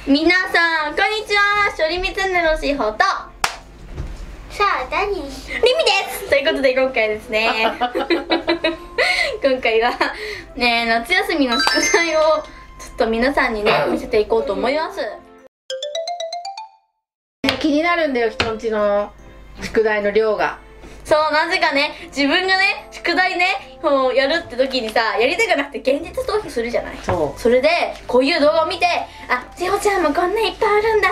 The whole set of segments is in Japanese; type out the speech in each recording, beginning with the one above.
皆さんこんにちは。しょりみチャンネルのしほとさあ何りみです。ということで今回ですね今回はね、夏休みの宿題をちょっと皆さんにね見せていこうと思います。 気になるんだよ、人んちの宿題の量が。 そう、なぜかね、自分がね宿題ねこうやるって時にさ、やりたくなくて現実逃避するじゃない。それでこういう動画を見て、あ、しほちゃんもこんないっぱいあるんだ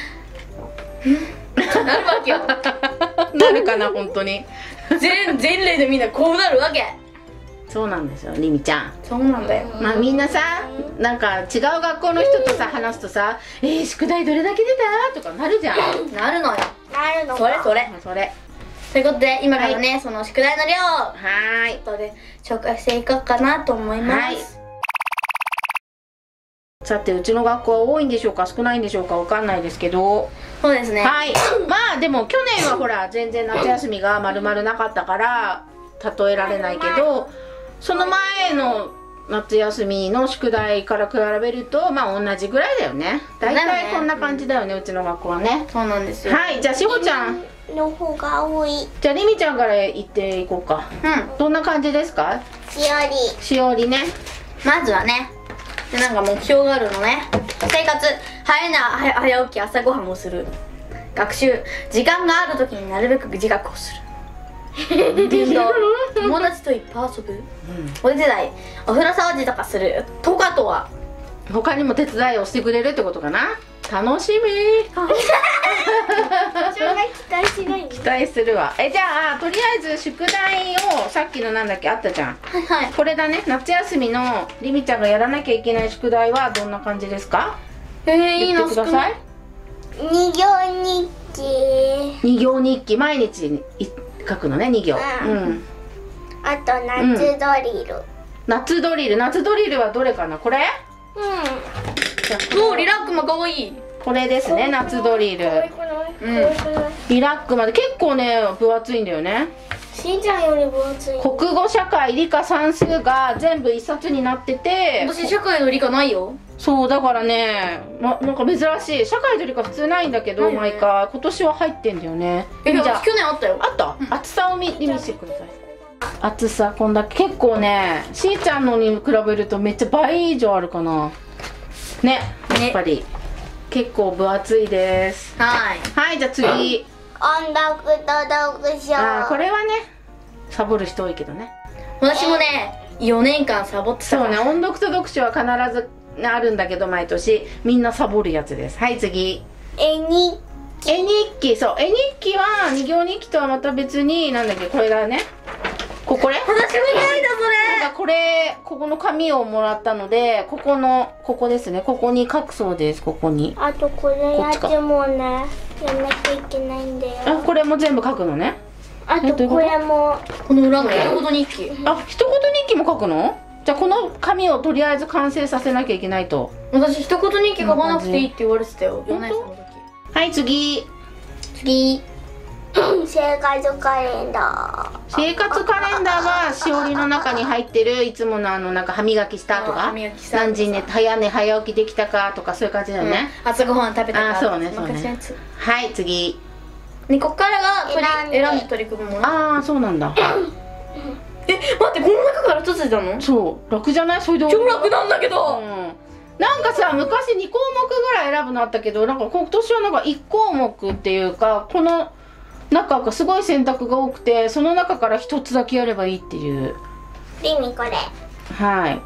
ってなるわけよなるかな、本当に。 全例でみんなこうなるわけ。 そうなんですよ、りみちゃん。 そうなんだよ。 まあみんなさ、なんか違う学校の人とさ話すとさ「宿題どれだけ出た?」とかなるじゃん。 なるのよ。 なるのか。 それということで今からね、その宿題の量をちょっとで紹介していこうかなと思います。 さて、うちの学校は多いんでしょうか少ないんでしょうかわかんないですけど、 そうですね。 はい。まあでも去年はほら全然夏休みが丸々なかったから例えられないけど、その前の夏休みの宿題から比べるとまあ同じぐらいだよね。大体こんな感じだよね、うちの学校はね。 そうなんですよ。 はい、じゃあしほちゃんの方が多い。 じゃありみちゃんから言っていこうか。どんな感じですか？しおりね。 まずはね、でなんか目標があるのね。生活、早起き、朝ごはんをする。学習、時間がある時になるべく自学をする。運動、友達といっぱい遊ぶ。お手伝い、お風呂掃除とかする。とかとは他にも手伝いをしてくれるってことかな。楽しみ期待しないんだ。 期待するわ。じゃあとりあえず宿題をさっきのなんだっけあったじゃん。 はい。 これだね、夏休みのりみちゃんがやらなきゃいけない宿題はどんな感じですか？ いいの言ってください。 2行日記。 2行日記、毎日書くのね、2行。 あと夏ドリル。 夏ドリルはどれかな？これ？ おー、リラックもかわいい。 これですね、夏ドリル。リラックまで結構ね分厚いんだよね。 しんちゃんより分厚い。 国語、社会、理科、算数が全部一冊になってて、 私社会の理科ないよ。 そうだからね、なんか珍しい。社会と理科普通ないんだけど、毎回今年は入ってんだよね。 じゃあ去年あったよ。 あった？厚さを見せてください。厚さこんだけ、結構ね、しーちゃんのに比べるとめっちゃ倍以上あるかなね。やっぱり結構分厚いです。はい、じゃあ次、 音読と読書。 これはねサボる人多いけどね。 私もね4年間サボってたから。 そうね、音読と読書は必ずあるんだけど、毎年みんなサボるやつです。はい、次、絵日記。そう、絵日記は2行日記とはまた別に、なんだっけ、これだね。これ私みたいだそれ。 なんかここの紙をもらったので、ここですね、ここに書くそうです。ここに。 あとこれやつもねやんなきゃいけないんだよ。 あ、これも全部書くのね。 あとこれも、 この裏の一言日記。 あ、一言日記も書くの？じゃあこの紙をとりあえず完成させなきゃいけないと。 私一言日記書かなくていいって言われてたよ、4年生の時。 はい、次、 生活カレンダー。 生活カレンダーはしおりの中に入ってるいつものなんか歯磨きしたとか、何時に早起きできたかとか、そういう感じだよね。 朝ごはん食べたか。 そうね。はい、次。 こっからが選んで取り組むもの。 ああ、そうなんだ。 待って、この中から一つだの？ そう、楽じゃない？それで超楽なんだけど。 なんかさ、昔2項目ぐらい選ぶのあったけど、なんか今年はなんか1項目っていうか、この中がすごい選択が多くて、その中から1つだけやればいいっていう。 リミこれ。 はい。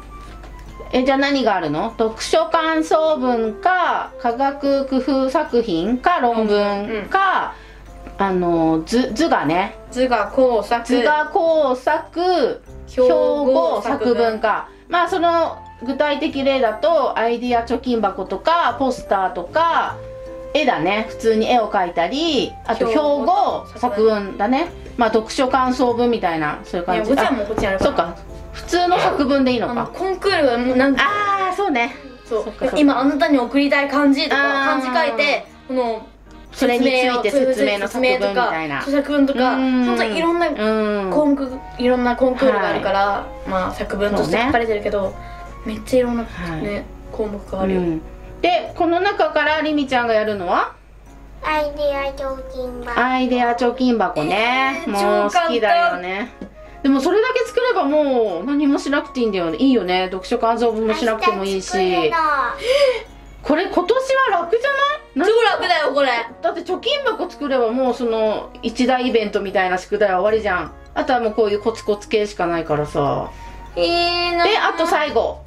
じゃあ何があるの？読書感想文か、科学工夫作品か、論文か、図画ね。図画工作、標語作文か。まあその具体的例だとアイディア貯金箱とかポスターとか、絵だね、普通に絵を描いたり、あと標語作文だね。まあ読書感想文みたいな、そういう感じ。 こっちはもうこっちやるから。 そうか、普通の作文でいいのか。 コンクールはもうなんか、 ああそうね、 今あなたに送りたい漢字とか漢字書いて、このそれについて説明の作文みたいな、 著作文とか、本当にいろんなコンクールがあるから、まあ作文として書かれてるけど、めっちゃいろんなね項目があるよ。 でこの中からりみちゃんがやるのはアイデア貯金箱。 アイデア貯金箱ね、もう好きだよね。でもそれだけ作ればもう何もしなくていいんだよね。いいよね、読書感想文もしなくてもいいし。これ今年は楽じゃない？ 超楽だよこれ。 だって貯金箱作ればもうその一大イベントみたいな宿題は終わりじゃん。あとはもうこういうコツコツ系しかないからさ。 いいな。 であと最後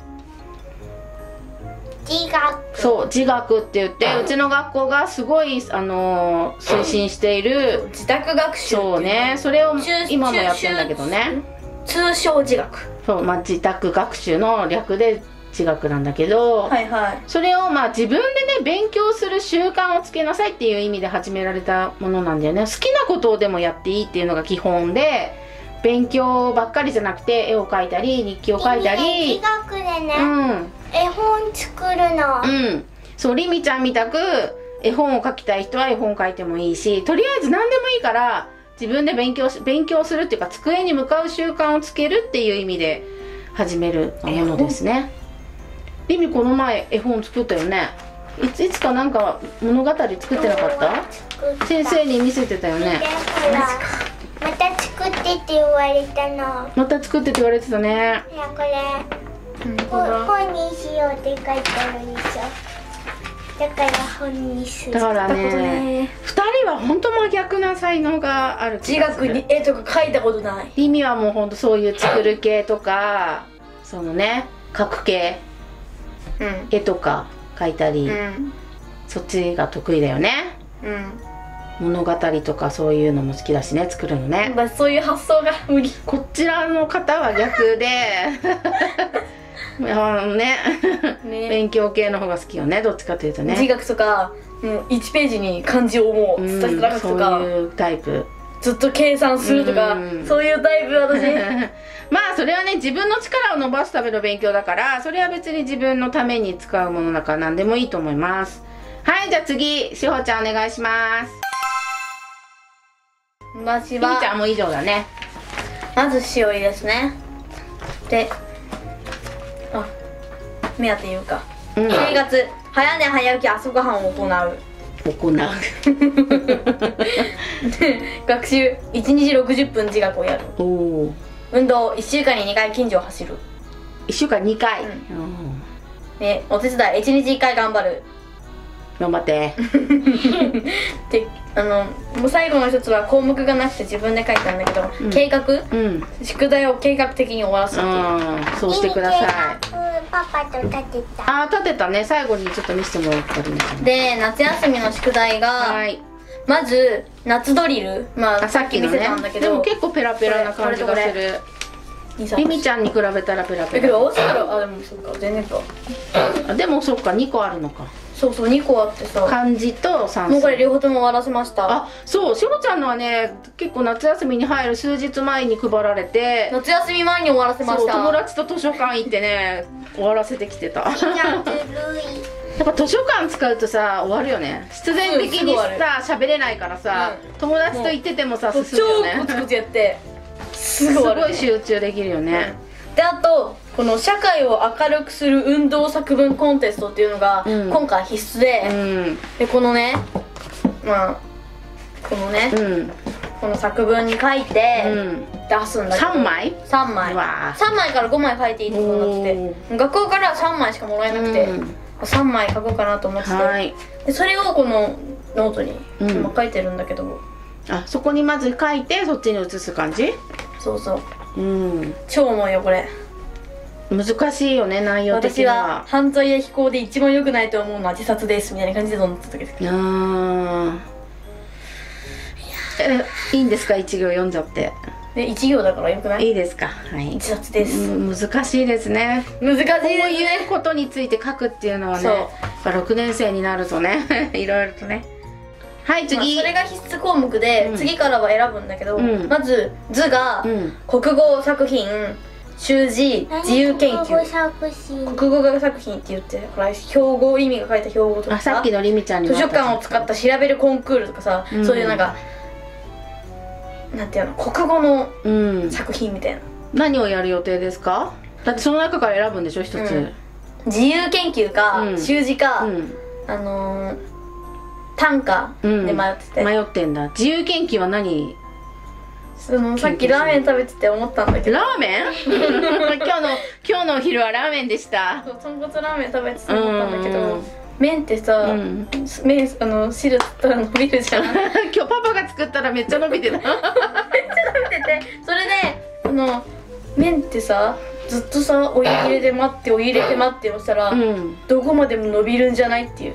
自学。 そう自学って言って、うちの学校がすごい推進している自宅学習。 そうね、それを今もやってんだけどね。 通称自学。 そう、まあ、自宅学習の略で自学なんだけど、 はいはい。 それをまあ自分でね勉強する習慣をつけなさいっていう意味で始められたものなんだよね。好きなことをでもやっていいっていうのが基本で、勉強ばっかりじゃなくて絵を描いたり日記を書いたり、 自学でね、 うん絵本作るの。 うん、そうりみちゃんみたく絵本を描きたい人は絵本描いてもいいし、とりあえず何でもいいから自分で勉強するっていうか机に向かう習慣をつけるっていう意味で始めるものですね。りみこの前絵本作ったよね。いつかなんか物語作ってなかった？先生に見せてたよね。 ほら、また作ってって言われたの。 また作ってって言われてたね。 いやこれ本にしようって書いてあるでしょ。だから本にする。 だからなるほどね、 ね。 2人は本当真逆な才能がある気自がする。 学に絵とか描いたことない。 りみはもう本当そういう作る系とか、そのね描く系、 うん絵とか描いたり、 うんそっちが得意だよね。 うん物語とかそういうのも好きだしね、作るのね。 まあそういう発想が無理。 こちらの方は逆でねね、 勉強系の方が好きよね、どっちかというとね。 自学とかもう1ページに漢字をもううん、 伝えて書くとか、 そういうタイプ。 ずっと計算するとか、 うんそういうタイプ私。 まあそれはね自分の力を伸ばすための勉強だから、それは別に自分のために使うものだから何でもいいと思います。はい、じゃあ次しほちゃんお願いします。 私はりみちゃんも以上だね。 まずしおりですね。で、あ、目当て言うか。 うん生活、早寝早起き朝ごはんを行う。 行う学習、1日60分自学をやる。 おお、 運動、1週間に2回近所を走る。 1週間2回、 うんうんで、お手伝い、1日1回頑張る。 頑張ってで、もう最後の一つは項目がなくて自分で書いたんだけど、 うん計画、 うん宿題を計画的に終わらせるっていう。 そうしてください。 パパと立てた。 あー立てたね。最後にちょっと見せてもらったりね。 で、夏休みの宿題が、 はい、 まず夏ドリル、まああさっきの見せねたんだけど、 でも結構ペラペラな感じがすこれる。りみちゃんに比べたらペラペラ。 だけど合わせたら、あ、でもそっか、全然か。 あでもそっか、2個あるのか。 そうそう、2個あってさ、 漢字と算数。 もうこれ両方とも終わらせました。 あ、そう、しほちゃんのはね結構夏休みに入る数日前に配られて、 夏休み前に終わらせまそうした。 友達と図書館行ってね終わらせてきてた。 いいじゃん、ずるい。 やっぱ図書館使うとさ終わるよね。必然的にすぐ終わるさ喋れないからさ、友達と行っててもさ進む超よね。 コツコツやって、すぐす終わる。 ごい集中できるよね。 で、あとこの社会を明るくする運動作文コンテストっていうのが、 うん今回必須で、 うんでこのね、まあこのね、 うんこの作文に書いてうん出すんだけど、 3枚 3枚うわ 3枚から5枚書いていいとこになってて、学校から3枚しかもらえなくて、 うん 3枚書こうかなと思ってて、 はい。 でそれをこのノートにうん今書いてるんだけど、 あ、そこにまず書いてそっちに移す感じ。 そうそううん、 超重いよこれ。 難しいよね、内容的に私はは。 犯罪や非行で一番良くないと思うのは自殺ですみたいな感じでどんどん続けてくる。 いいんですか、一行読んじゃって。 で1行だから良くない？ いいですか。はい。 自殺です、 難しいですね。 難しいですこういうね。 ことについて書くっていうのはね、 そうやっぱ6年生になるとねいろいろとね。はい、 まあ次。 それが必須項目で、 うん次からは選ぶんだけど、 うんまず図が、 うん国語作品、習字、自由研究。 国語作品。 国語作品って言って、ほら標語、意味が書いた標語とかあ、さっきのりみちゃんに図書館を使った調べるコンクールとかさ、 うんそういうなんかなんていうの、国語のうん。 作品みたいな。 何をやる予定ですか？だってその中から選ぶんでしょ、一つ。 うん自由研究か、 うん習字か、 うん短歌で迷ってて、 迷ってんだ。自由研究は何？ さっきラーメン食べてて思ったんだけど、 ラーメン今日のお昼はラーメンでした。 豚骨ラーメン食べてて思ったんだけど、 うん麺ってさ、 うん麺汁つったら伸びるじゃんめっちゃ今日パパが作ったらめっちゃ伸びてた。 伸びてて、それで麺ってさずっとさお湯入れて待ってお湯入れて待ってをしたら、 うんどこまでも伸びるんじゃないっていう。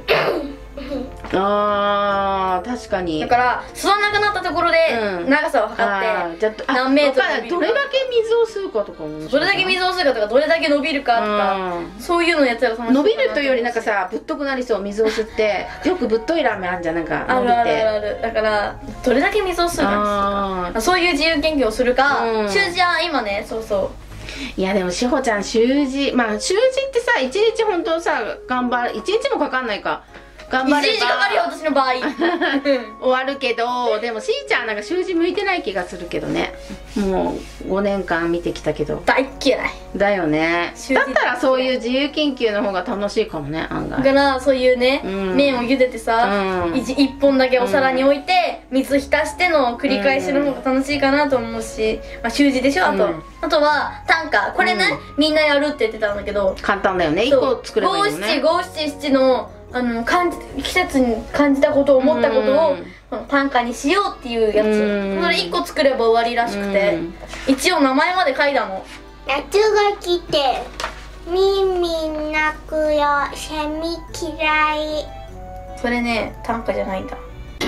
あー確かに。 だから吸わなくなったところでうん長さを測って、 じゃあ何メートルわかんないどれだけ水を吸うかとかもどれだけ水を吸うかとかどれだけ伸びるかとか、そういうのやったら楽しいかな伸びるというよりなんかさぶっとくなりそう。水を吸ってよくぶっといラーメンあるじゃん、なんか伸びて。 あるある。だからどれだけ水を吸うかにするか、そういう自由研究をするか、習字は今ね、そうそういやでもしほちゃん習字、まあ習字ってさ一日本当さ頑張る、一日もかかんないか、頑張れば 1日かかるよ私の場合終わるけど、でもしーちゃんなんか習字向いてない気がするけどね。もう5年間見てきたけど。 大嫌いだよね。 習字だったらそういう自由研究の方が楽しいかもね、案外。 だからそういうね、 うん麺を茹でてさ、 うん 1本だけお皿に置いて、水浸しての繰り返しの方が楽しいかなと思うし、まあ、習字でしょ。あと、 うんあとは短歌、これね、みんなやるって言ってたんだけど、 簡単だよね。1個作ればいいのね。 五七七の季節に感じたことを思ったことを、 うんこの短歌にしようっていうやつ、 うんそれ1個作れば終わりらしくて、一応名前まで書いたの。 夏が来て耳泣くよセミ嫌い。 それね短歌じゃないんだ。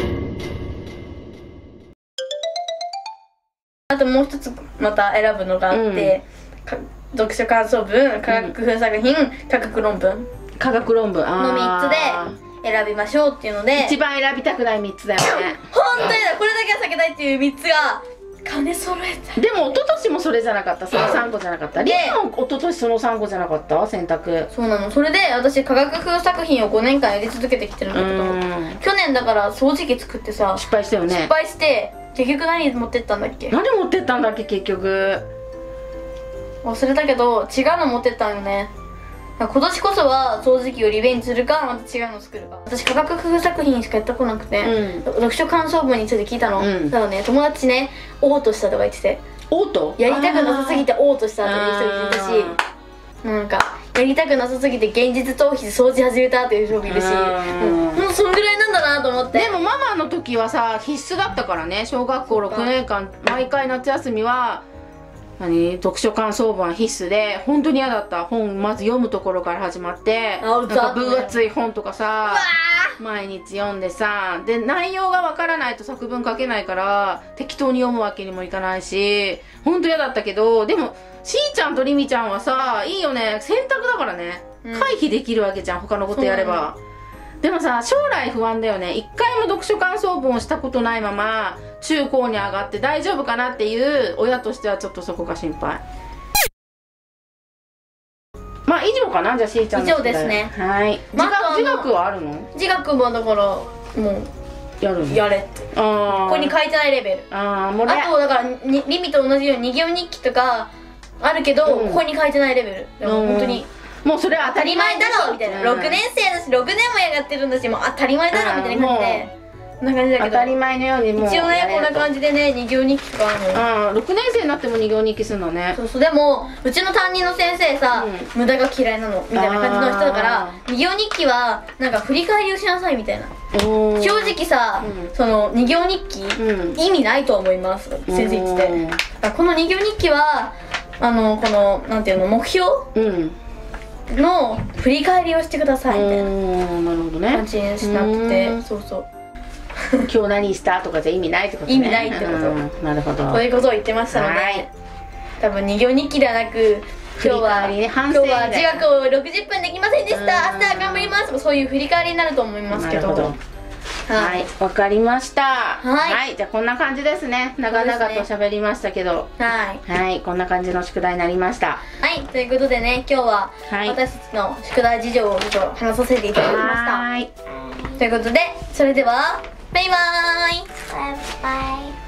あともう一つまた選ぶのがあって、読書感想文、科学風作品、科学論文科学論文の3つで選びましょうっていうので、 一番選びたくない3つだよね。 本当にだ、これだけは避けたいっていう3つが金揃えた。 でも一昨年もそれじゃなかった、その3個じゃなかった。 でリンも一昨年その3個じゃなかった選択。 そうなの。それで私科学風作品を5年間やり続けてきてるんだけど、去年だから掃除機作ってさ失敗したよね。 失敗して結局何持ってったんだっけ、 何持ってったんだっけ結局。 忘れたけど違うの持ってったんよね。今年こそは掃除機をリベンジするかまた違うの作るか。私科学風作品しかやってこなくて、読書感想文について聞いたの、だからね友達ねオートしたとか言ってて、 オートやりたくなさすぎてオートしたっていう人もいたし、なんかやりたくなさすぎて現実逃避で掃除始めたっていう人もいるし、もうそんぐらいなんだなと思って。 でもママの時はさ必須だったからね。小学校6年間毎回夏休みは読書感想文は必須で、本当に嫌だった。本まず読むところから始まって、なんか分厚い本とかさ毎日読んでさ、で内容がわからないと作文書けないから適当に読むわけにもいかないし、本当嫌だったけど、でもしーちゃんとりみちゃんはさいいよね、選択だからね、回避できるわけじゃん他のことやれば。でもさ将来不安だよね。一回も読書感想文をしたことないまま中高に上がって大丈夫かなっていう親としてはちょっとそこが心配。まあ以上かな。じゃあしーちゃんの以上ですね。 はい。自学はあるの？ 自学もだからもうやるの？ やれって、ここに書いてないレベル。あとだからリミと同じように2行日記とかあるけど、ここに書いてないレベル。でも本当にもうそれは当たり前だろみたいな、6年生だし6年もやってるんだしもう当たり前だろみたいな感じで、こんな感じだけど当たり前のようにもう一応ねこんな感じでね2行日記とかあるの。 6年生になっても2行日記するのね。 そうそう。でもうちの担任の先生さ、無駄が嫌いなのみたいな感じの人だから2行日記はなんか振り返りをしなさいみたいな。正直さ、その2行日記、意味ないと思います先生言ってて、この2行日記はこのなんていうの目標、の振り返りをしてくださいみたいな感じになってて、そうそう今日何したとかじゃ意味ないってことね。 意味ないってこと、 なるほど。 そういうことを言ってましたので、多分2行日記ではなく今日は自学を60分できませんでした、明日頑張りますとかそういう振り返りになると思いますけど。 はい、わかりました。 はい、 じゃあこんな感じですね。長々と喋りましたけど、はい、こんな感じの宿題になりました。はい、 ということでね、今日は私たちの宿題事情をちょっと話させていただきました。ということで、それではバイバーイ。 バイバイ。